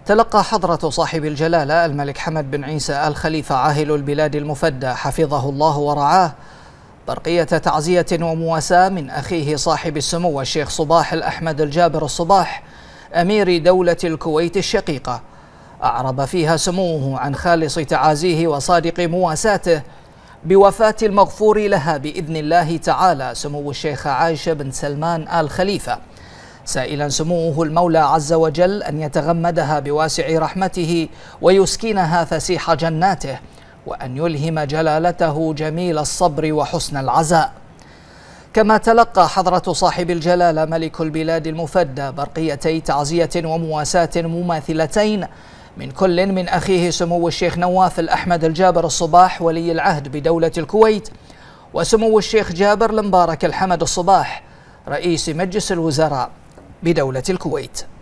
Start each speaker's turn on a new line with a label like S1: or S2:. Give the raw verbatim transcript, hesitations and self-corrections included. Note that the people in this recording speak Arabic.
S1: تلقى حضرة صاحب الجلالة الملك حمد بن عيسى آل خليفة عاهل البلاد المفدى حفظه الله ورعاه برقية تعزية ومواساة من أخيه صاحب السمو الشيخ صباح الأحمد الجابر الصباح أمير دولة الكويت الشقيقة، أعرب فيها سموه عن خالص تعازيه وصادق مواساته بوفاة المغفور لها بإذن الله تعالى سمو الشيخ عايشة بن سلمان آل خليفة، سائلا سموه المولى عز وجل أن يتغمدها بواسع رحمته ويسكنها فسيح جناته، وأن يلهم جلالته جميل الصبر وحسن العزاء. كما تلقى حضرة صاحب الجلالة ملك البلاد المفدى برقيتي تعزية ومواساة مماثلتين من كل من أخيه سمو الشيخ نواف الأحمد الجابر الصباح ولي العهد بدولة الكويت، وسمو الشيخ جابر المبارك الحمد الصباح رئيس مجلس الوزراء بدولة الكويت.